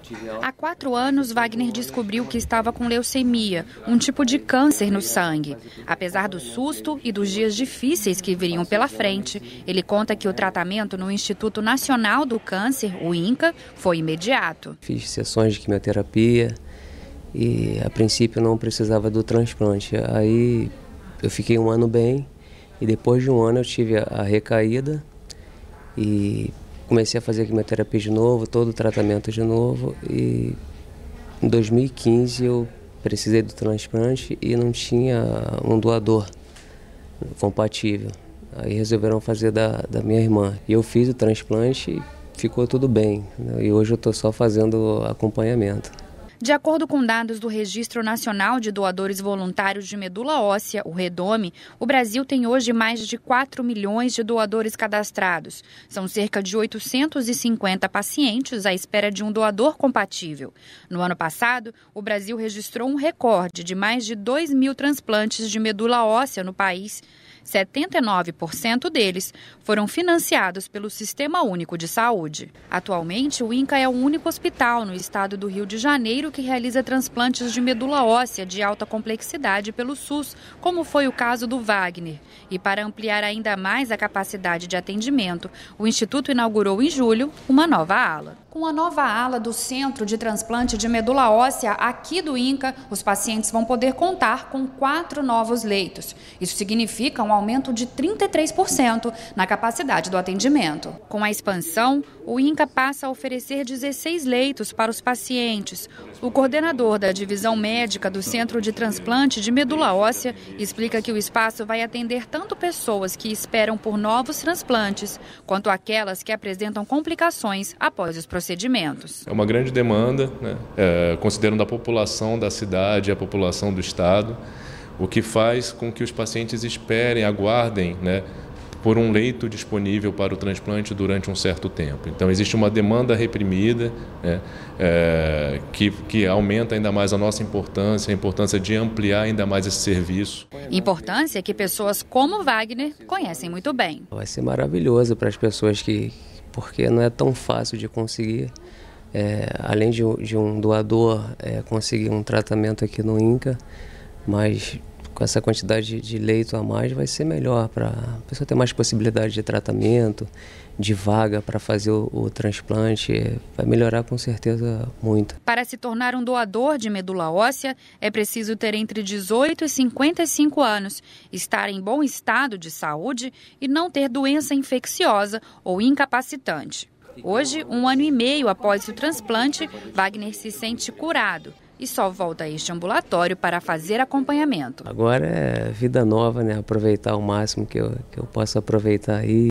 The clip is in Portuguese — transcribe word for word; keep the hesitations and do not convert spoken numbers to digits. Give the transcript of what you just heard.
Há quatro anos, Wagner descobriu que estava com leucemia, um tipo de câncer no sangue. Apesar do susto e dos dias difíceis que viriam pela frente, ele conta que o tratamento no Instituto Nacional do Câncer, o INCA, foi imediato. Fiz sessões de quimioterapia e, a princípio, não precisava do transplante. Aí eu fiquei um ano bem e depois de um ano eu tive a recaída e comecei a fazer quimioterapia de novo, todo o tratamento de novo, e em dois mil e quinze eu precisei do transplante e não tinha um doador compatível. Aí resolveram fazer da, da minha irmã. E eu fiz o transplante e ficou tudo bem, né? E hoje eu estou só fazendo acompanhamento. De acordo com dados do Registro Nacional de Doadores Voluntários de Medula Óssea, o REDOME, o Brasil tem hoje mais de quatro milhões de doadores cadastrados. São cerca de oitocentos e cinquenta pacientes à espera de um doador compatível. No ano passado, o Brasil registrou um recorde de mais de dois mil transplantes de medula óssea no país. setenta e nove por cento deles foram financiados pelo Sistema Único de Saúde. Atualmente, o INCA é o único hospital no estado do Rio de Janeiro que realiza transplantes de medula óssea de alta complexidade pelo SUS, como foi o caso do Wagner. E para ampliar ainda mais a capacidade de atendimento, o Instituto inaugurou em julho uma nova ala. Com a nova ala do Centro de Transplante de Medula Óssea aqui do INCA, os pacientes vão poder contar com quatro novos leitos. Isso significa um aumento de trinta e três por cento na capacidade do atendimento. Com a expansão, o INCA passa a oferecer dezesseis leitos para os pacientes. O coordenador da divisão médica do Centro de Transplante de Medula Óssea explica que o espaço vai atender tanto pessoas que esperam por novos transplantes, quanto aquelas que apresentam complicações após os procedimentos. É uma grande demanda, né? É, considerando a população da cidade, a população do estado, o que faz com que os pacientes esperem, aguardem, né, por um leito disponível para o transplante durante um certo tempo. Então, existe uma demanda reprimida, né, é, que, que aumenta ainda mais a nossa importância, a importância de ampliar ainda mais esse serviço. Importância que pessoas como Wagner conhecem muito bem. Vai ser maravilhoso para as pessoas que, porque não é tão fácil de conseguir, é, além de, de um doador, é, conseguir um tratamento aqui no INCA, mas com essa quantidade de leito a mais vai ser melhor para a pessoa ter mais possibilidade de tratamento, de vaga para fazer o, o transplante, vai melhorar com certeza muito. Para se tornar um doador de medula óssea, é preciso ter entre dezoito e cinquenta e cinco anos, estar em bom estado de saúde e não ter doença infecciosa ou incapacitante. Hoje, um ano e meio após o transplante, Wagner se sente curado e só volta a este ambulatório para fazer acompanhamento. Agora é vida nova, né? Aproveitar o máximo que eu, que eu posso aproveitar aí